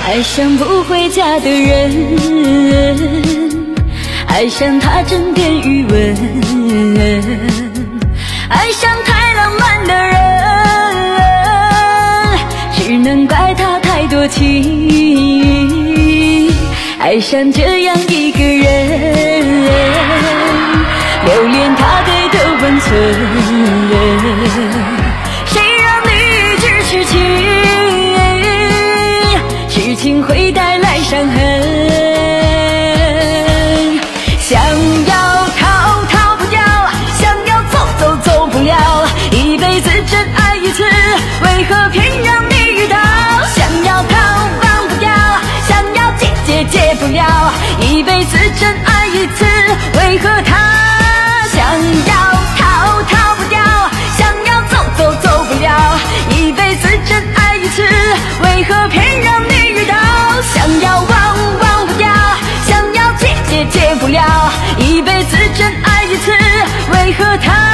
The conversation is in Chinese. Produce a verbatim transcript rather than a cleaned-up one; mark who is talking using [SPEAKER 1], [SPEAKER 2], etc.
[SPEAKER 1] 爱上不回家的人，爱上他枕边余温，爱上太浪漫的人，只能怪他太多情。爱上这样一个人，留恋他对的温存，谁让你只痴情，痴情会带来伤痕。想要逃逃不掉，想要走走走不了，一辈子真爱一次，为何偏让你遇到？想要逃忘不掉，想要戒戒戒不了，一辈子真爱一次，为何他？想要逃逃不掉，想要走走走不了，一辈子真爱一次，为何偏让你遇到？想要忘忘不掉，想要戒戒戒不了，一辈子真爱一次，为何他？